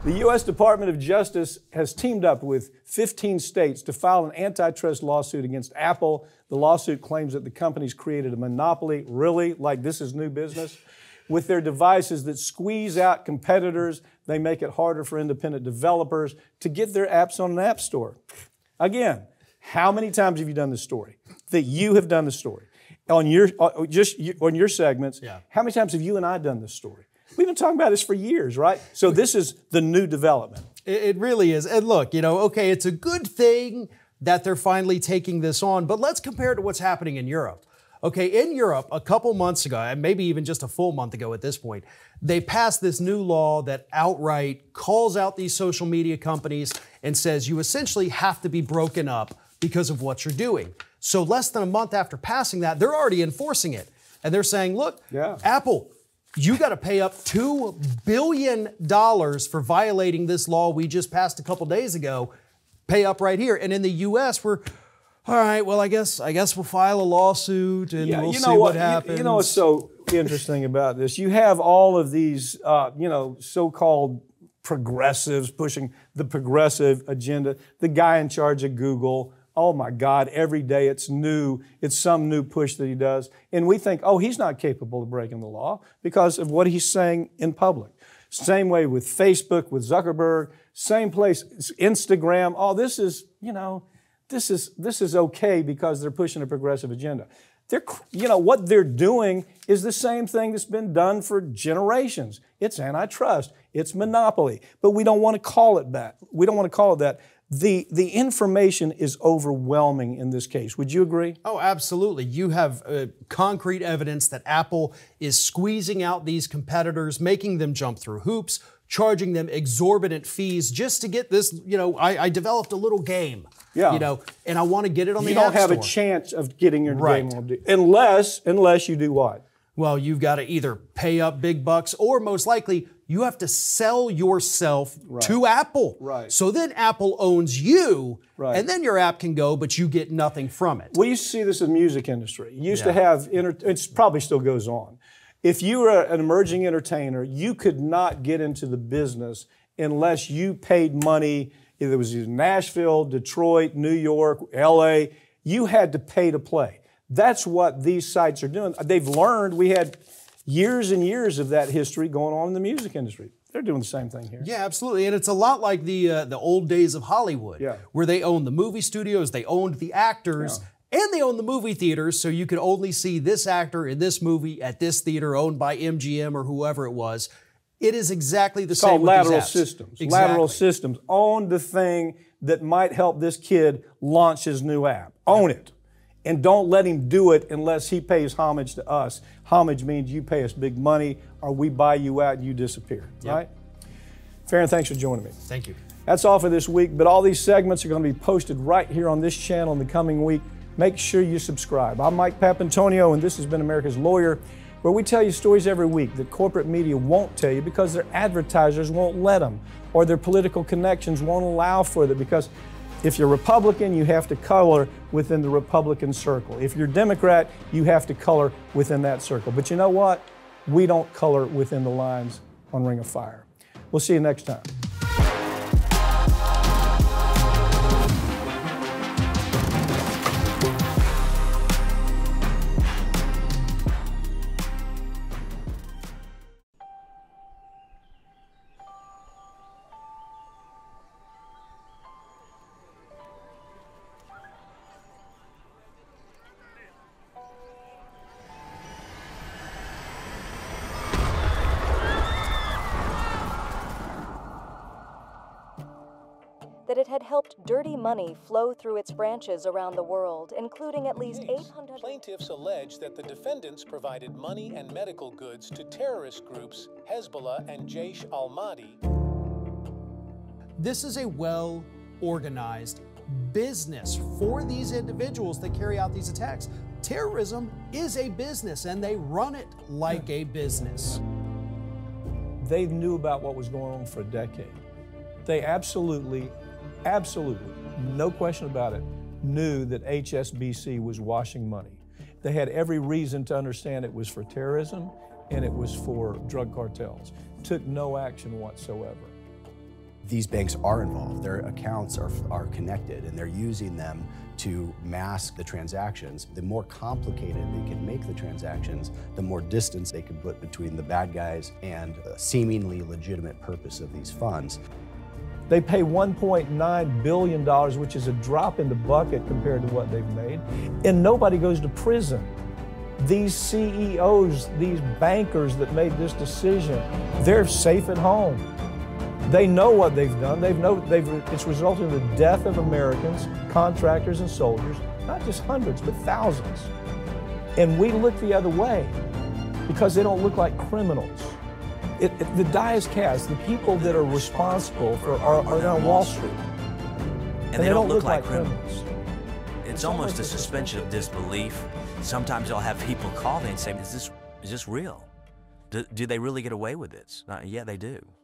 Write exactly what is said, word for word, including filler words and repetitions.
The U S Department of Justice has teamed up with fifteen states to file an antitrust lawsuit against Apple. The lawsuit claims that the company's created a monopoly, really, like this is new business, with their devices that squeeze out competitors. They make it harder for independent developers to get their apps on an app store. Again, how many times have you done this story? That you have done the story on your uh, just on your segments. Yeah. How many times have you and I done this story? We've been talking about this for years, right? So this is the new development. It really is. And look, you know, okay, it's a good thing that they're finally taking this on, but let's compare it to what's happening in Europe. Okay, in Europe, a couple months ago, and maybe even just a full month ago at this point, they passed this new law that outright calls out these social media companies and says you essentially have to be broken up because of what you're doing. So less than a month after passing that, they're already enforcing it. And they're saying, look, yeah. Apple, you got to pay up two billion dollars for violating this law we just passed a couple days ago. Pay up right here. And in the U S, we're, all right, well, I guess I guess we'll file a lawsuit and yeah, we'll you see know what, what happens. You, you know what's so interesting about this? You have all of these, uh, you know, so-called progressives pushing the progressive agenda. The guy in charge of Google, oh my God, every day it's new. It's some new push that he does. And we think, oh, he's not capable of breaking the law because of what he's saying in public. Same way with Facebook, with Zuckerberg, same place, Instagram. Oh, this is, you know, this is, this is okay because they're pushing a progressive agenda. They're, you know, what they're doing is the same thing that's been done for generations. It's antitrust. It's monopoly. But we don't want to call it that. We don't want to call it that. The, the information is overwhelming in this case. Would you agree? Oh, absolutely. You have uh, concrete evidence that Apple is squeezing out these competitors, making them jump through hoops, charging them exorbitant fees just to get this, you know, I, I developed a little game. Yeah. You know, and I want to get it on you the App don't have Store. a chance of getting your Right. game on, unless, unless you do what? Well, you've got to either pay up big bucks or most likely you have to sell yourself Right. to Apple. Right. So then Apple owns you, Right. and then your app can go, but you get nothing from it. We used to see this in the music industry. You used Yeah. to have, enter- it probably still goes on. If you were an emerging entertainer, you could not get into the business unless you paid money. If it was in Nashville, Detroit, New York, L A, you had to pay to play. That's what these sites are doing. They've learned. We had years and years of that history going on in the music industry. They're doing the same thing here. Yeah, absolutely. And it's a lot like the uh, the old days of Hollywood, Yeah. where they owned the movie studios, they owned the actors, and they owned the movie theaters, so you could only see this actor in this movie at this theater owned by M G M or whoever it was. It is exactly the It's same called with lateral these apps. systems. Exactly. Lateral systems. Own the thing that might help this kid launch his new app. Own it. And don't let him do it unless he pays homage to us. Homage means you pay us big money or we buy you out and you disappear, Yep. right? Farron, thanks for joining me. Thank you. That's all for this week, but all these segments are going to be posted right here on this channel in the coming week. Make sure you subscribe. I'm Mike Papantonio, and this has been America's Lawyer, where we tell you stories every week that corporate media won't tell you because their advertisers won't let them, or their political connections won't allow for it, because if you're Republican, you have to color within the Republican circle. If you're Democrat, you have to color within that circle. But you know what? We don't color within the lines on Ring of Fire. We'll see you next time. That it had helped dirty money flow through its branches around the world, including at least eight hundred... Plaintiffs allege that the defendants provided money and medical goods to terrorist groups Hezbollah and Jaish al-Mahdi. This is a well-organized business for these individuals that carry out these attacks. Terrorism is a business, and they run it like a business. They knew about what was going on for a decade. They absolutely, absolutely, no question about it, knew that H S B C was washing money. They had every reason to understand it was for terrorism and it was for drug cartels. Took no action whatsoever. These banks are involved. Their accounts are, are connected, and they're using them to mask the transactions. The more complicated they can make the transactions, the more distance they can put between the bad guys and a seemingly legitimate purpose of these funds. They pay one point nine billion dollars, which is a drop in the bucket compared to what they've made, and nobody goes to prison. These C E Os, these bankers that made this decision, they're safe at home. They know what they've done. They've know they've it's resulted in the death of Americans, contractors and soldiers, not just hundreds, but thousands. And we look the other way because they don't look like criminals. It, it, the die is cast. The people that are responsible for are, are on Wall Street. And, and they, they don't, don't look, look like criminals. criminals. It's, it's almost a suspension of disbelief. Sometimes I'll have people call me and say, is this, is this real? Do, do they really get away with this? Uh, yeah, they do.